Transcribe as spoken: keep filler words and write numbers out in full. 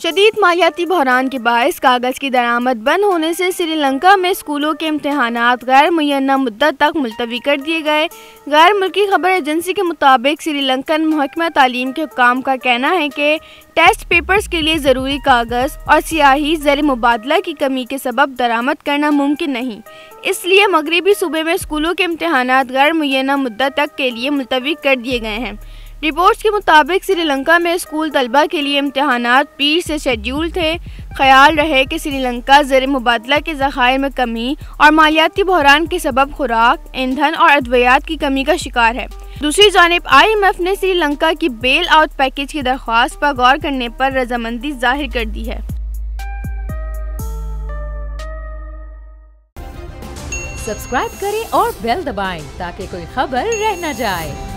शदीद मालियाती बहरान के बायस कागज़ की दरामद बंद होने से श्रीलंका में स्कूलों के इम्तहानात गैर मुय्यना मुद्दत तक मुलतवी कर दिए गए। गैर मुल्की खबर एजेंसी के मुताबिक श्रीलंकन महकमा तालीम के हुक्काम का कहना है कि टेस्ट पेपर्स के लिए ज़रूरी कागज़ और स्याही ज़र मुबादला की कमी के सबब दरामद करना मुमकिन नहीं, इसलिए मगरबी सूबे में स्कूलों के इम्तहानात गैर मुय्यना मुद्दत तक के लिए मुलतवी कर दिए गए हैं। रिपोर्ट्स के मुताबिक श्रीलंका में स्कूल तलबा के लिए इम्तहानात पीर से शेड्यूल थे। ख्याल रहे कि श्रीलंका ज़र मुबादला के ज़खायर में कमी और मालियाती बहरान के सबब खुराक, ईंधन और अद्वियात की कमी का शिकार है। दूसरी जानिब आई एम एफ ने श्रीलंका की बेल आउट पैकेज की दरख्वास्त पर गौर करने पर रजामंदी जाहिर कर दी है। सब्सक्राइब करें और बेल दबाएं ताकि कोई खबर रह न जाए।